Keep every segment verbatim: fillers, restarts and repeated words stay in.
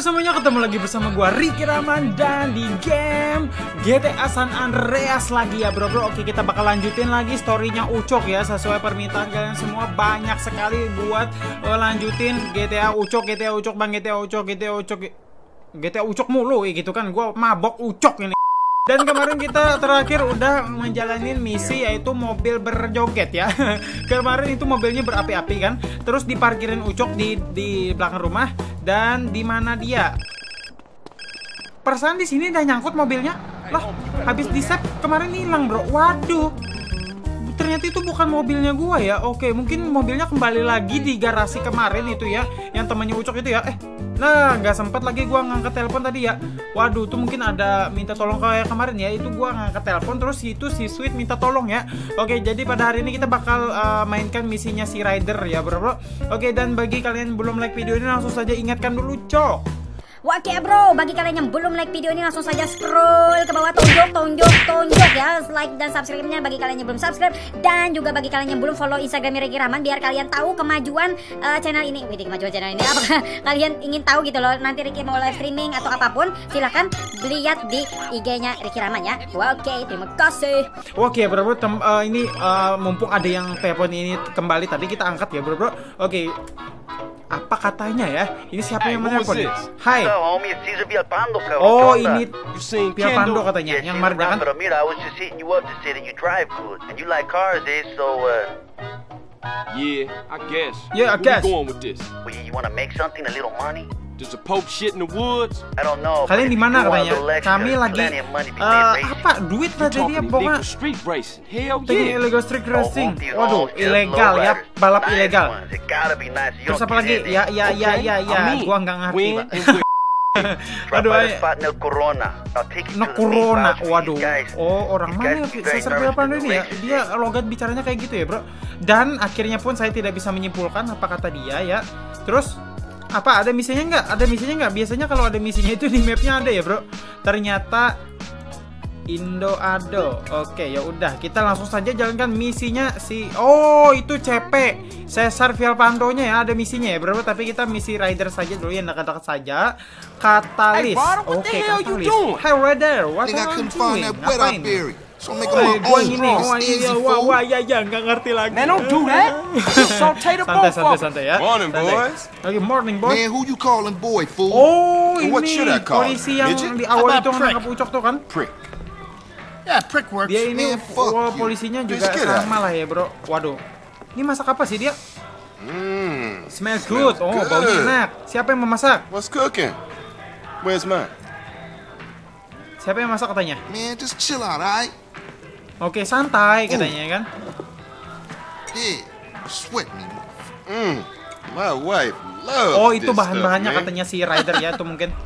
semuanya, ketemu lagi bersama gua Ricky Rahman dan di game G T A San Andreas lagi ya bro bro. Oke, kita bakal lanjutin lagi storynya Ucok ya, sesuai permintaan kalian semua. Banyak sekali buat uh, lanjutin G T A Ucok, G T A Ucok bang, G T A Ucok, G T A Ucok, G T A Ucok mulu gitu kan. Gua mabok Ucok ini. Dan kemarin kita terakhir udah menjalanin misi yaitu mobil berjoget ya. Kemarin itu mobilnya berapi-api kan. Terus diparkirin Ucok di di belakang rumah. Dan di mana dia? Perasaan di sini udah nyangkut mobilnya. Lah, habis di save kemarin hilang, bro. Waduh. Ternyata itu bukan mobilnya gua ya. Oke, mungkin mobilnya kembali lagi di garasi kemarin itu ya, yang temannya Ucok itu ya. Eh, nah nggak sempat lagi gua ngangkat telepon tadi ya. Waduh, tuh mungkin ada minta tolong kayak kemarin ya. Itu gua ngangkat telepon terus itu si Sweet minta tolong ya. Oke, jadi pada hari ini kita bakal uh, mainkan misinya si Rider ya, bro bro. Oke, dan bagi kalian yang belum like video ini langsung saja ingatkan dulu, Cok. Oke bro, bagi kalian yang belum like video ini langsung saja scroll ke bawah, tonjok, tonjok, tonjok ya, like dan subscribe-nya bagi kalian yang belum subscribe. Dan juga bagi kalian yang belum follow Instagramnya Ricky Rahman, biar kalian tahu kemajuan uh, channel ini. Wih, kemajuan channel ini apakah kalian ingin tahu gitu loh, nanti Ricky mau live streaming atau apapun, silahkan lihat di I G-nya Ricky Rahman ya. Oke, terima kasih. Oke bro bro, tem uh, ini uh, mumpung ada yang telepon ini kembali tadi, kita angkat ya bro bro. Oke, apa katanya ya? Ini siapa Hey, yang who is menelpon? this? Hai. So, homie, it's Cesar Villalpando, cabrón. Oh, ¿Qué onda? ini You seen Villalpando Kendall? katanya, Yeah, yang Cesar Marga kan? Brown, Pero mira, I was just hitting you up to say that you drive good and you like cars, eh? So, uh, Yeah, I guess. Yeah, I Where guess. we going with this? well, you want to make something, a little money? Does the Pope shit in the woods? I don't know. Kalian di but if you mana do want a katanya? little extra, Kami there's lagi plenty of money to be uh, made racing. apa? Duit You tadi dia talking pokoknya. illegal street racing? Hell Tanya yeah. illegal street racing. Oh, these Waduh, hoes just ilegal low ya, riders. balap Nice ilegal. ones. It gotta be nice. You Terus don't apa get lagi? that, Ya eh? ya ya Okay, ya ya, I mean, gua nggak ngerti, when Pak. and where- Drop Aduh, by the ay- spot in El Corona. I'll take you No to the Corona, main waduh. guys. Oh, orang These mana guys ya? be very Cesar nervous Villalpando in the ini ya? races, Dia eh? logat bicaranya kayak gitu ya, bro. Dan akhirnya pun saya tidak bisa menyimpulkan apa kata dia ya. Terus apa, ada misinya nggak? Ada misinya nggak? Biasanya kalau ada misinya itu di mapnya ada ya, bro. Ternyata Indo Ado. Oke, ya udah, kita langsung saja jalankan misinya si. Oh, itu C P Cesar Villalpando-nya ya, ada misinya ya, bro. Tapi kita misi Rider saja dulu, yang dekat-dekat saja. Katalis. Hey, Ryder, what Oke, the hell you Katalis. doing? Hey, Rider, what Think I are you couldn't find doing? that wet I Ngapain? buried. So I'm making Oh, my gua own gini. sauce. Oh, iya, Easy, iya, wah, fool. wah, ya, ya, nggak ngerti lagi. Man, don't do that. You saute the Santai, both santai, of them. santai ya. Morning, Santai. boys. Oke, morning, boy. Man, who you calling boy, fool? Oh, And what ini should I call polisi him? yang Midget? di awal How itu about prick? nangkap Ucok tuh kan? Prick. Yeah, prick works. Dia ini Man, fuck wah, you. polisinya Bitch, juga get out. sama lah ya, bro. Waduh. Ini masak apa sih dia? Mmm. Smell good. Oh, good. baunya enak. Siapa yang memasak? What's cooking? Where's mine? Siapa yang masak katanya? Man, just chill out, alright? Oke, santai katanya kan. Yeah. Sweat me. Mmm. My wife loves Oh, itu this bahan-bahannya stuff, man. katanya si Rider ya, itu mungkin.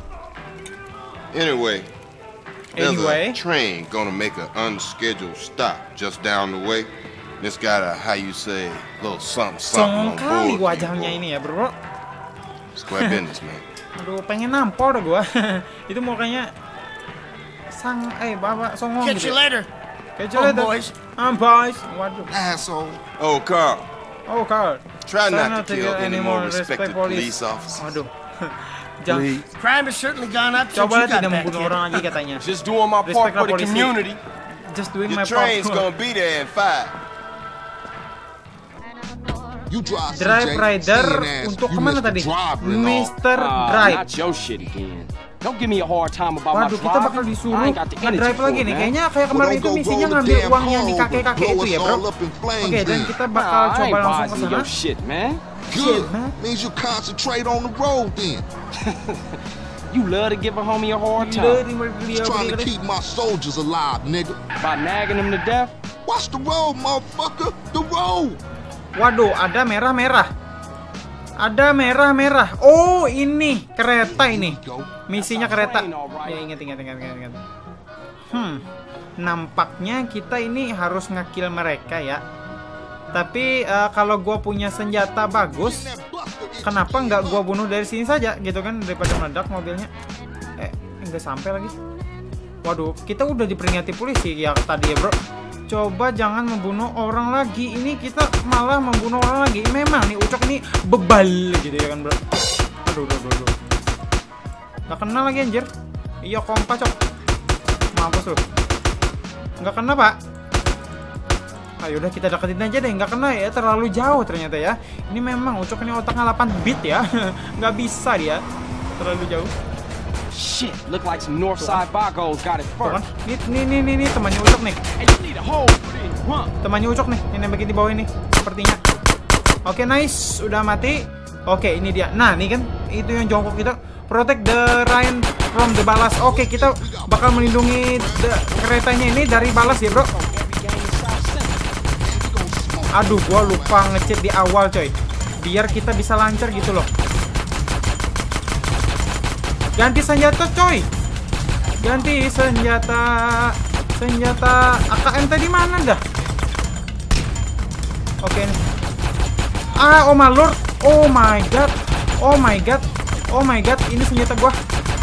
Anyway. There's Anyway. a train gonna make an unscheduled stop just down the way. It's got a, how you say, little something, Songong something on kali board. wajahnya ini ya, bro. Square business, man. Aduh, pengen nampol dah gua. Itu mukanya sang eh bapak songong Catch gitu. you later. Catch you Oh, later. boys. Ah, boys. Waduh. Asshole. Oh, Carl. Oh, Carl. Try Try not to kill any more respected police officers. Waduh. Jangan. Please. Crime has certainly gone up since Coba you got tidak back membunuh here. orang lagi katanya. Just doing my Respect part lah for the polisi. community. Just doing Your my part. train's gonna be there in five. You drive Drive Rider untuk kemana tadi? Mister Ah, Drive. not your shit again. Don't give me a hard time about my Waduh, kita bakal driving. disuruh I ain't got the energy ngedrive for lagi it, nih. man. Kayaknya kayak kemarin itu misinya ngambil uang yang di kakek-kakek itu ya, bro. Oke, dan kita bakal Nah, I coba ain't langsung ke bossing sana. your shit, man. Good. man. Means you concentrate on the road then. You love to give a homie a hard Gila, time ini dia Just trying to beli- keep my soldiers alive, nigga. by nagging them to death. Watch the road, motherfucker. The road. Waduh, ada merah-merah. Ada merah-merah. Oh, ini kereta ini. Misinya kereta. Ya, ingat, ingat, ingat, ingat, ingat. Hmm, nampaknya kita ini harus ngekill mereka ya. Tapi uh, kalau gua punya senjata bagus, kenapa nggak gua bunuh dari sini saja gitu kan, daripada meledak mobilnya. Eh, nggak sampai lagi. Waduh, kita udah diperingati polisi ya tadi ya, bro. Coba jangan membunuh orang lagi. Ini kita malah membunuh orang lagi. Memang nih Ucok ini bebal gitu ya kan, bro. Aduh, aduh, aduh, aduh. Nggak kena lagi anjir. Iya kompa cok. Mampus lu. Nggak kena pak. Ayo udah kita deketin aja deh. Nggak kena ya, terlalu jauh ternyata ya. Ini memang Ucok ini otaknya delapan bit ya. Nggak bisa dia. Terlalu jauh. Shit, look like some Northside Vagos got it Tuh kan? first. Nih nih nih nih temannya Ucok nih. Hey, you need a hole for this, huh? Temannya Ucok nih. Ini yang bagian di bawah ini. Sepertinya. Oke nice. Udah mati. Oke ini dia. Nah nih kan. Itu yang jongkok kita. Protect the Ryan from the balas. Oke kita bakal melindungi the- keretanya ini dari balas ya bro. Aduh, gua lupa nge-cheat di awal, coy. Biar kita bisa lancar gitu loh. Ganti senjata, coy. Ganti senjata. Senjata A K M tadi mana dah? Oke. Ah, oh my lord. Oh my god. Oh my god. Oh my god, ini senjata gua.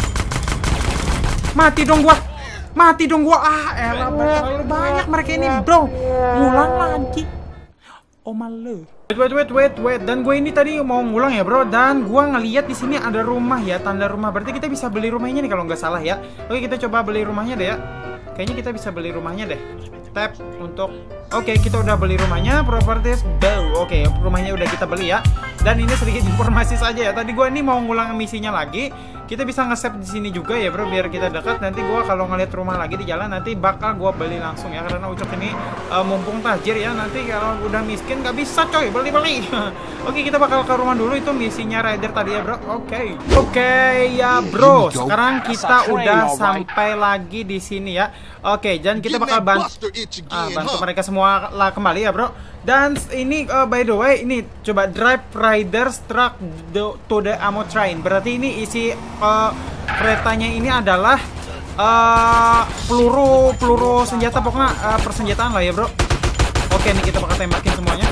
Mati dong gua. Mati dong gua. Ah, elah terlalu banyak mereka ini, bro. Ngulang lagi. Oh malu. Wait wait wait wait wait. Dan gue ini tadi mau ngulang ya bro. Dan gue ngeliat di sini ada rumah ya, tanda rumah. Berarti kita bisa beli rumahnya nih kalau nggak salah ya. Oke kita coba beli rumahnya deh ya. Kayaknya kita bisa beli rumahnya deh. Tap untuk. Oke kita udah beli rumahnya. Properties. Bow. Oke rumahnya udah kita beli ya. Dan ini sedikit informasi saja ya. Tadi gue ini mau ngulang misinya lagi. Kita bisa nge-save di sini juga ya bro, biar kita dekat. Nanti gue kalau ngeliat rumah lagi di jalan nanti bakal gue beli langsung ya, karena Ucok ini uh, mumpung tajir ya. Nanti kalau udah miskin nggak bisa coy beli-beli. Oke kita bakal ke rumah dulu, itu misinya Rider tadi ya bro. Oke oke ya bro, sekarang kita udah sampai lagi di sini ya. Oke dan kita bakal bantu ah, bantu mereka semua lah kembali ya bro. Dan ini uh, by the way ini coba drive Riders truck the, to the ammo train. Berarti ini isi uh, keretanya ini adalah uh, peluru peluru senjata, pokoknya uh, persenjataan lah ya bro. Oke nih kita bakal tembakin semuanya.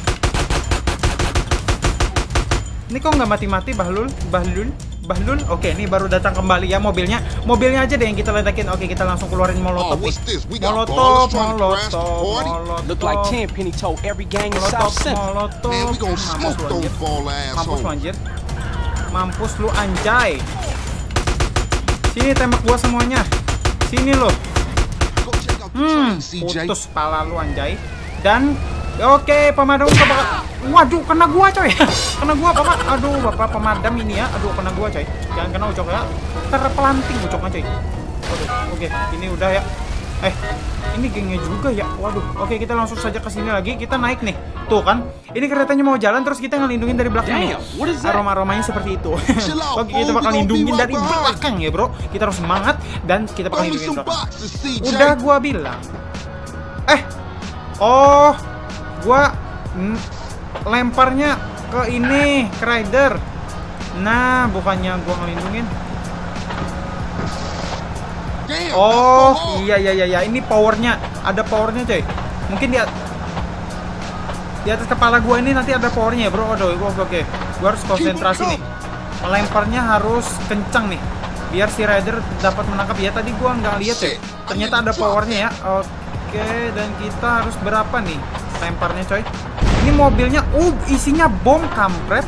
Ini kok nggak mati-mati Bahlul Bahlul Bahlul. Oke ini baru datang kembali ya mobilnya. Mobilnya aja deh yang kita ledakin. Oke kita langsung keluarin molotov nih. Molotov molotov molotov. Look like ten penny told every gang in South Molotov Central. molotov. Mampus lu anjir. Mampus lu anjay. Sini tembak gua semuanya. Sini lo. Hmm, putus kepala lu anjay. Dan oke, pemadam ke bakal. Waduh, kena gua coy. Kena gua bapak. Aduh, bapak pemadam ini ya. Aduh, kena gua coy. Jangan kena Ucok ya. Terpelanting Ucoknya coy. Waduh, oke, ini udah ya. Eh, ini gengnya juga ya. Waduh, oke kita langsung saja ke sini lagi. Kita naik nih. Tuh kan, ini keretanya mau jalan terus kita ngelindungin dari belakang nih. Aroma-aromanya seperti itu. Oke, kita bakal lindungin dari belakang ya bro. Kita harus semangat dan kita bakal lindungin belakang. Udah gua bilang. Eh, oh, gua mm, lemparnya ke ini, ke Rider. Nah, bukannya gua ngelindungin. Oh, iya iya iya iya, ini powernya, ada powernya coy. Mungkin dia di atas kepala gua ini nanti ada powernya ya bro. Aduh, oke oke. Gua harus konsentrasi nih. Melemparnya harus kencang nih, biar si Rider dapat menangkap ya. Tadi gua nggak lihat coy. Ternyata ada powernya ya. Oke, dan kita harus berapa nih lemparnya coy? Ini mobilnya, uh, isinya bom kampret.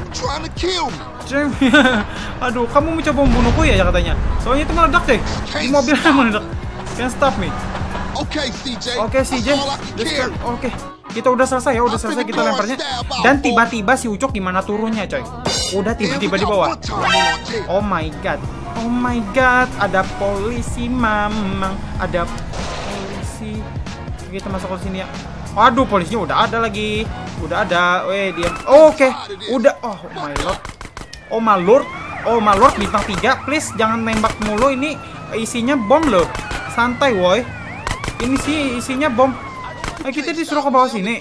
Aduh, kamu mau coba membunuhku ya katanya. Soalnya itu meledak coy. Ini mobilnya meledak. Can't stop me. Oke C J. Oke C J. Oke. Kita udah selesai ya, udah selesai kita lemparnya. Dan tiba-tiba si Ucok gimana turunnya coy? Udah tiba-tiba di bawah. Oh my god. Oh my god, ada polisi mamang, ada polisi. Kita masuk ke sini ya. Waduh, polisinya udah ada lagi. Udah ada. Weh, dia. Oh, oke. Okay. Udah. Oh my lord. Oh my lord. Oh my lord bintang tiga. Please jangan nembak mulu, ini isinya bom loh. Santai, woi. Ini sih isinya bom. Eh, kita disuruh ke bawah sini.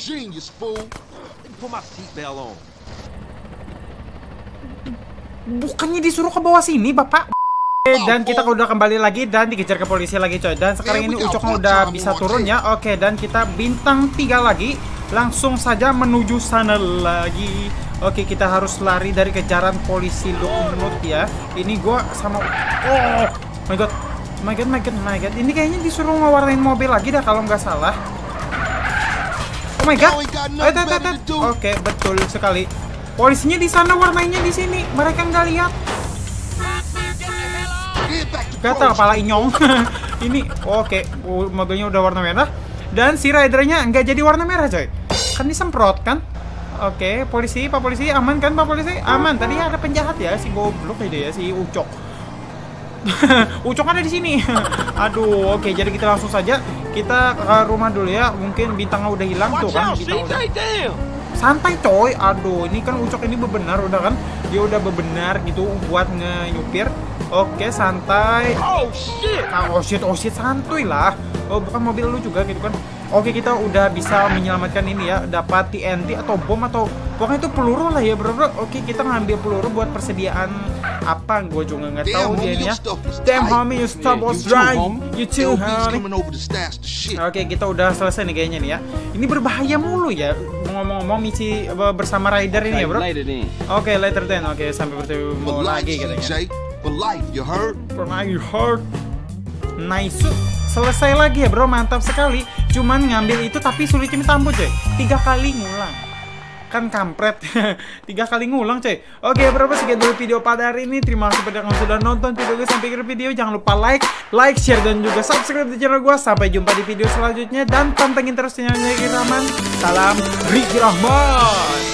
Bukannya disuruh ke bawah sini, Bapak. Dan kita udah kembali lagi dan dikejar ke polisi lagi coy. Dan sekarang ini Ucoknya udah bisa turun ya. Oke, dan kita bintang tiga lagi. Langsung saja menuju sana lagi. Oke, kita harus lari dari kejaran polisi Lumut ya. Ini gua sama. Oh my god. My god, my god, my god. Ini kayaknya disuruh ngewarnain mobil lagi dah kalau nggak salah. Oh my god. Oke, betul sekali. Polisinya di sana, warnanya di sini. Mereka nggak lihat. Gatal kepala inyong. Ini oke, okay. Mobilnya udah warna merah. Dan si ridernya nggak jadi warna merah coy. Kan disemprot kan. Oke, okay. Polisi, Pak Polisi, aman kan Pak Polisi? Aman. Tadi ada penjahat ya, si goblok aja ya, si Ucok. Ucok ada di sini. Aduh, oke, okay. Jadi kita langsung saja kita ke rumah dulu ya. Mungkin bintangnya udah hilang tuh kan. Bintang udah... Santai coy. Aduh, ini kan Ucok ini bebenar udah kan. Dia udah bebenar gitu buat nge-nyupir. Oke, santai. Oh shit. Ah, oh shit, oh shit, santuy lah. Oh, bukan mobil lu juga gitu kan. Oke, kita udah bisa menyelamatkan ini ya. Dapat T N T atau bom atau pokoknya itu peluru lah ya, bro. Oke, kita ngambil peluru buat persediaan apa? Gue juga nggak tahu dia ini ya. Damn homie, you stuff was right. You too, homie. Oke, kita udah selesai nih kayaknya nih ya. Ini berbahaya mulu ya. Ngomong-ngomong misi bersama rider ini ya, bro. Oke, later then. Oke, sampai bertemu lagi katanya. For life, you heard? For life, you heard? Nice. Selesai lagi ya bro, mantap sekali. Cuman ngambil itu tapi sulitnya minta ampun coy. Tiga kali ngulang. Kan kampret. Tiga kali ngulang coy. Oke bro, sekian dulu video pada hari ini. Terima kasih pada kalian sudah nonton video gue sampai akhir video. Jangan lupa like, like, share, dan juga subscribe di channel gue. Sampai jumpa di video selanjutnya. Dan pantengin terus channelnya Ricky Rahman. Salam Ricky Rahman.